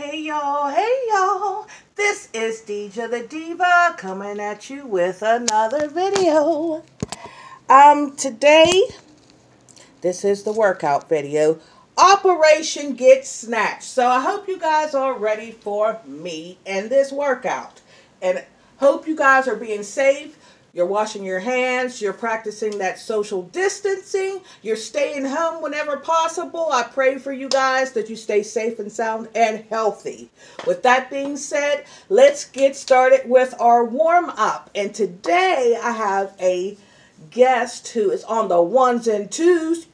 Hey y'all, this is Deja the Diva coming at you with another video. Today, this is the workout video, Operation Get Snatched. So I hope you guys are ready for me and this workout. And hope you guys are being safe. You're washing your hands, you're practicing that social distancing, you're staying home whenever possible. I pray for you guys that you stay safe and sound and healthy. With that being said, let's get started with our warm-up. And today I have a guest who is on the ones and twos.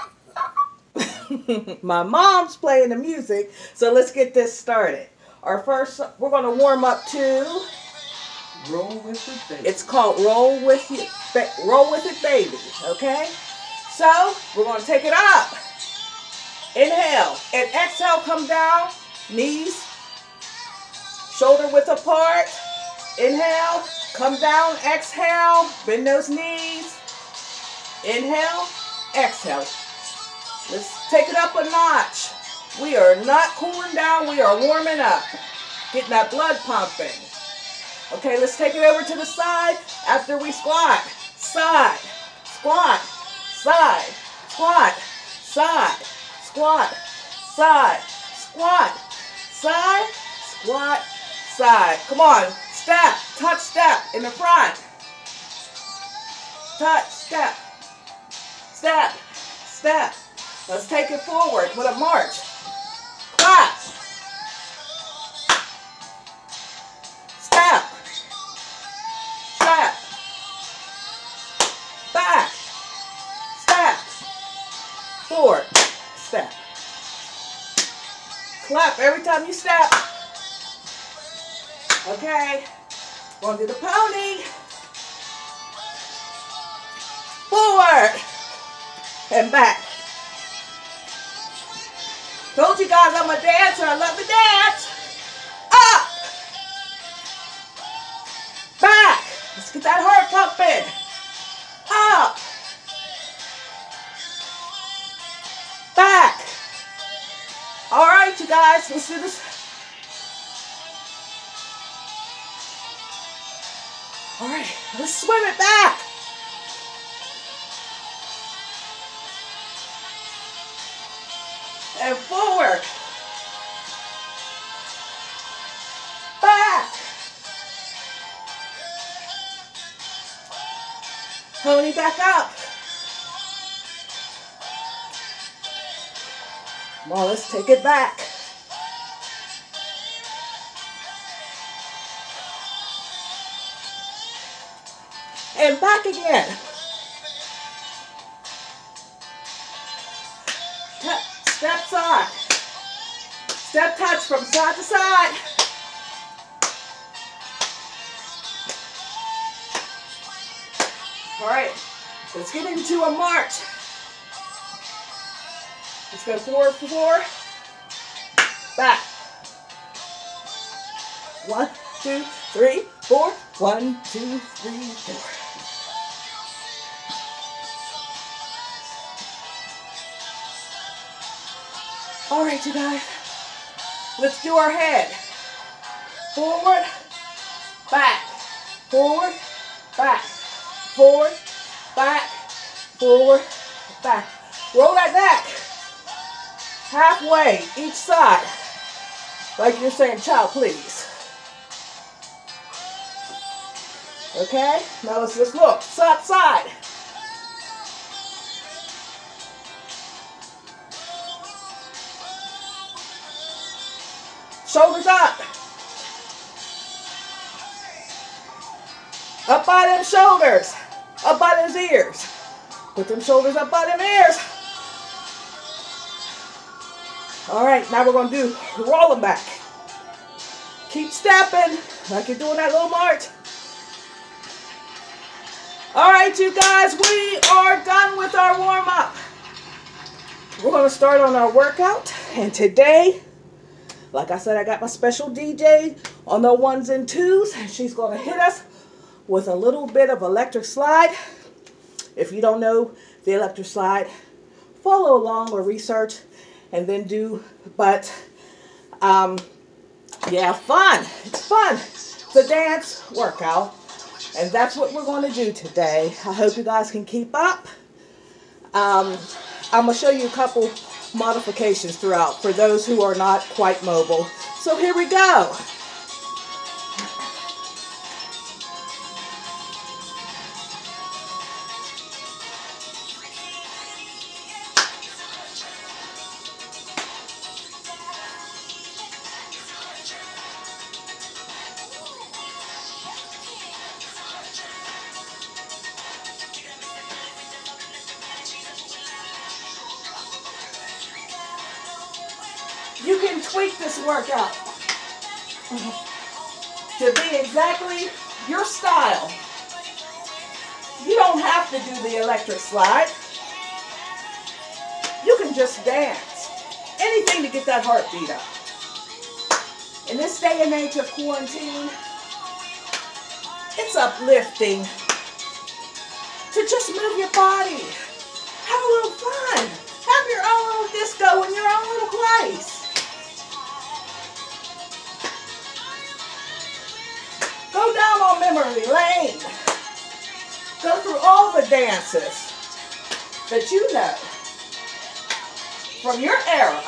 My mom's playing the music, so let's get this started. Our first, we're going to warm up to... Roll with it, baby. It's called Roll With It, Baby. Okay? So, we're going to take it up. Inhale. And exhale, come down. Knees. Shoulder width apart. Inhale. Come down. Exhale. Bend those knees. Inhale. Exhale. Let's take it up a notch. We are not cooling down. We are warming up. Getting that blood pumping. Okay, let's take it over to the side after we squat. Side, squat, side, squat, side, squat, side, squat, side, squat, side. Come on, step, touch, step in the front. Touch, step, step, step. Let's take it forward with a march. Clap. Step. Step. Back. Step. Forward. Step. Clap every time you step. Okay. We're going to do the pony. Forward. And back. Told you guys I'm a dancer. I love to dance. Up. Back. Let's get that heart pumping. Up. Back. All right, you guys. Let's do this. All right. Let's swim it back. And forward. Back. Pony back up. Come on, let's take it back. And back again. Step side. Step touch from side to side. All right, let's get into a march. Let's go forward, forward, back. 1, 2, 3, 4. 1, 2, 3, 4. All right, you guys, let's do our head. Forward, back, forward, back, forward, back, forward, back. Roll that neck halfway each side, like you're saying, child, please. Okay, now let's just look side to side. Shoulders up. Up by them shoulders. Up by those ears. Put them shoulders up by them ears. All right, now we're going to do roll them back. Keep stepping like you're doing that little march. All right, you guys, we are done with our warm-up. We're going to start on our workout. And today, like I said, I got my special DJ on the ones and twos, and she's going to hit us with a little bit of electric slide. If you don't know the electric slide, follow along or research and then do. But Yeah, fun. It's fun. It's a dance workout. And that's what we're going to do today. I hope you guys can keep up. I'm going to show you a couple modifications throughout for those who are not quite mobile. So here we go. You can tweak this workout to be exactly your style. You don't have to do the electric slide. You can just dance. Anything to get that heartbeat up. In this day and age of quarantine, it's uplifting to just move your body. Have a little fun. Have your own little disco in your own little place. Go down on memory lane. Go through all the dances that you know from your era.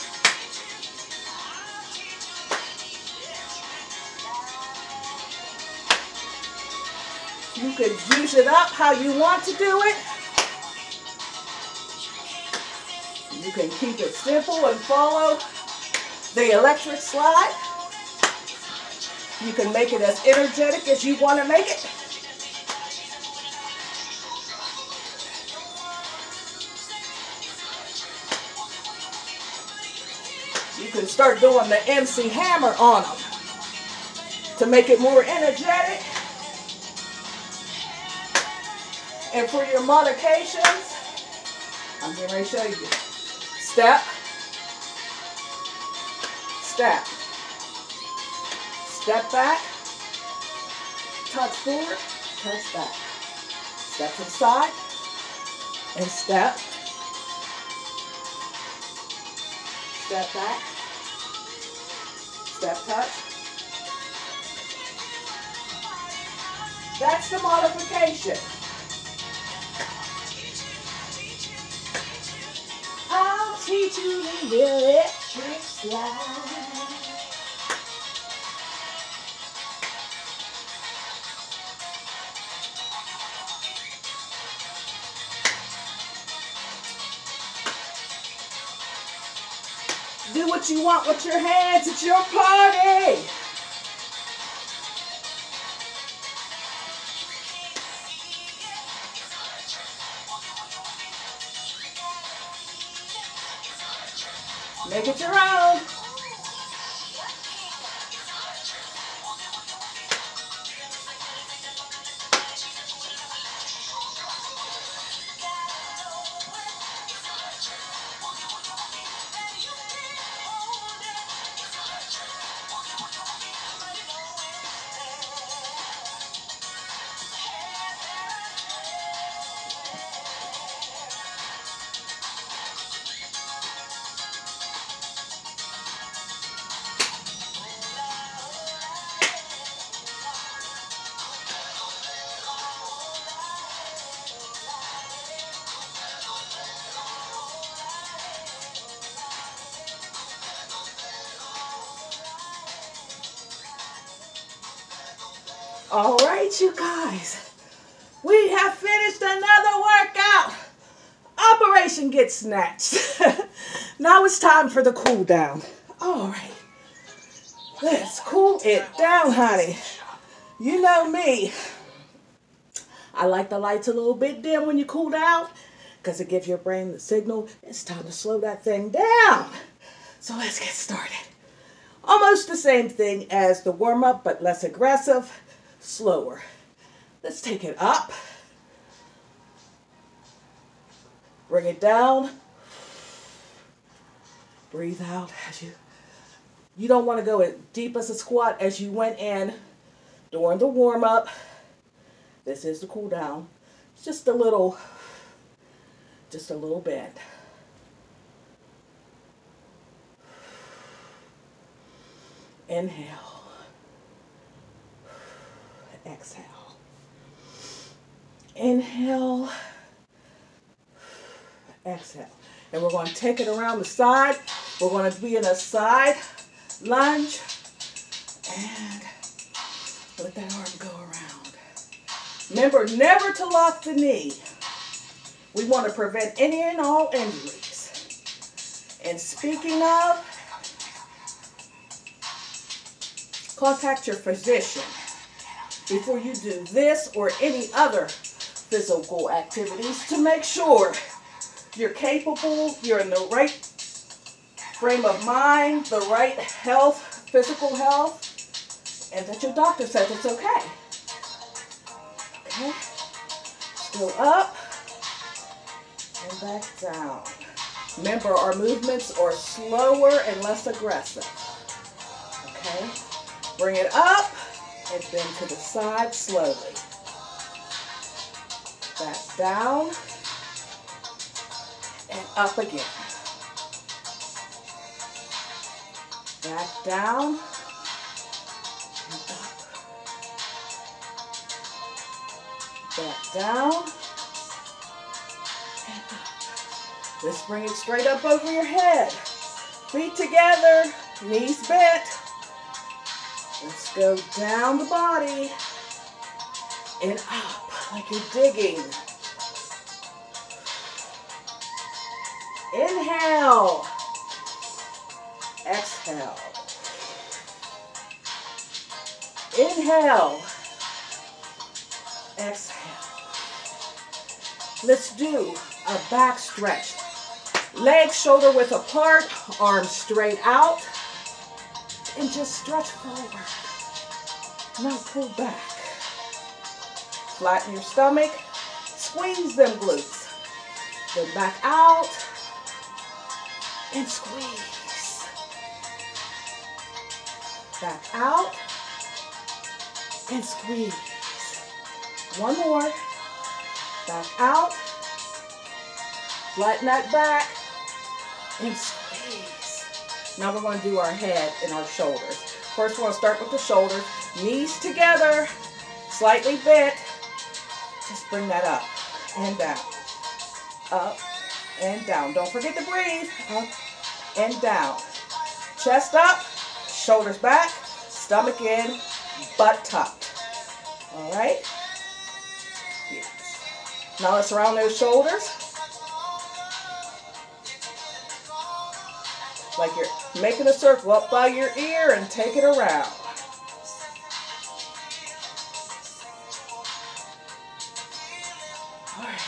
You can juice it up how you want to do it. You can keep it simple and follow the electric slide. You can make it as energetic as you want to make it. You can start doing the MC Hammer on them to make it more energetic. And for your modifications, I'm getting ready to show you. Step, step, step back, touch forward, touch back. Step to the side, and step, step back, step touch. That's the modification. I'll teach you the electric slide. Do what you want with your hands. It's your party. Make it your own. All right, you guys, we have finished another workout. Operation Get Snatched. Now it's time for the cool down. All right, let's cool it down, honey. You know me. I like the lights a little bit dim when you cool down because it gives your brain the signal it's time to slow that thing down. So let's get started. Almost the same thing as the warm-up, but less aggressive. Slower. Let's take it up. Bring it down. Breathe out as you don't want to go as deep as a squat as you went in during the warm-up. This is the cool down. It's just a little bend. Inhale. Exhale. Inhale. Exhale. And we're going to take it around the side. We're going to be in a side lunge. And let that arm go around. Remember, never to lock the knee. We want to prevent any and all injuries. And speaking of, contact your physician before you do this or any other physical activities to make sure you're capable, you're in the right frame of mind, the right health, physical health, and that your doctor says it's okay. Okay? Still up and back down. Remember, our movements are slower and less aggressive. Okay? Bring it up and then to the side slowly. Back down and up again. Back down and up. Back down and up. Let's bring it straight up over your head. Feet together, knees bent. Let's go down the body and up like you're digging. Inhale. Exhale. Inhale. Exhale. Let's do a back stretch. Legs shoulder width apart, arms straight out, and just stretch forward. Now pull back. Flatten your stomach, squeeze them glutes. Then back out and squeeze. Back out and squeeze. One more. Back out. Flatten that back and squeeze. Now we're going to do our head and our shoulders. First, we're going to start with the shoulders. Knees together, slightly bent. Just bring that up and down. Up and down. Don't forget to breathe. Up and down. Chest up, shoulders back, stomach in, butt tucked. All right? Yes. Now let's round those shoulders. Like you're making a circle up by your ear and take it around. All right.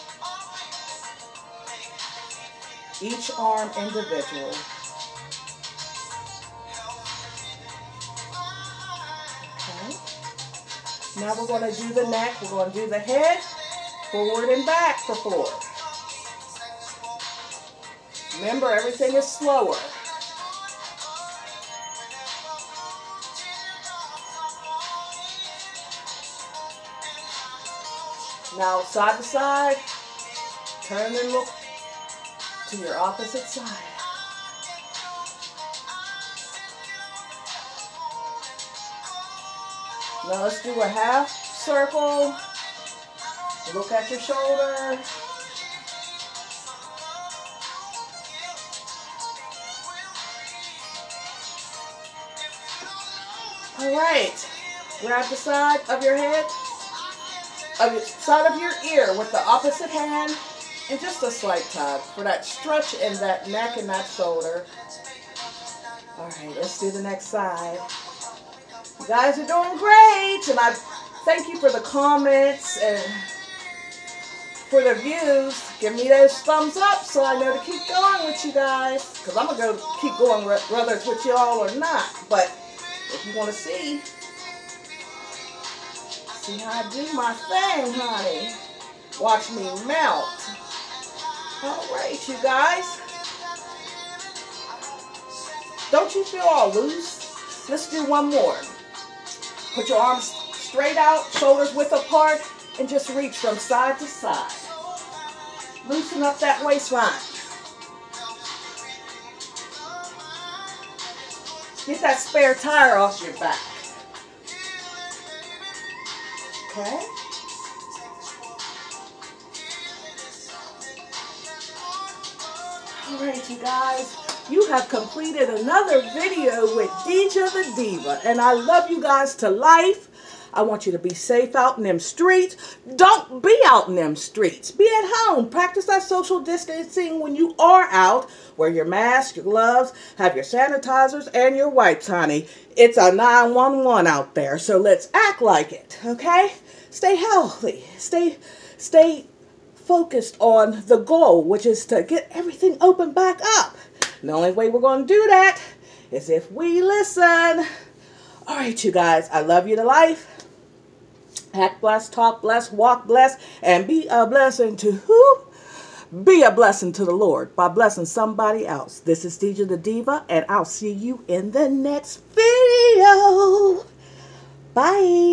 Each arm individual. Okay. Now we're going to do the neck. We're going to do the head, forward and back for 4. Remember, everything is slower. Now, side to side, turn and look to your opposite side. Now, let's do a half circle. Look at your shoulder. All right, grab the side of your head, side of your ear with the opposite hand, and just a slight tug for that stretch in that neck and that shoulder. All right, let's do the next side. You guys are doing great, and I thank you for the comments and for the views. Give me those thumbs up so I know to keep going with you guys, because I'm going to keep going whether it's with y'all or not. But if you want to see how I do my thing, honey. Watch me melt. All right, you guys. Don't you feel all loose? Let's do one more. Put your arms straight out, shoulders width apart, and just reach from side to side. Loosen up that waistline. Get that spare tire off your back. Okay? Alright, you guys. You have completed another video with Deeja the Diva. And I love you guys to life. I want you to be safe out in them streets. Don't be out in them streets. Be at home. Practice that social distancing when you are out. Wear your mask, your gloves, have your sanitizers, and your wipes, honey. It's a 911 out there, so let's act like it, okay? Stay healthy. Stay focused on the goal, which is to get everything open back up. And the only way we're going to do that is if we listen. All right, you guys, I love you to life. Act blessed, talk blessed, walk blessed, and be a blessing to who? Be a blessing to the Lord by blessing somebody else. This is Deeja the Diva, and I'll see you in the next video. Bye.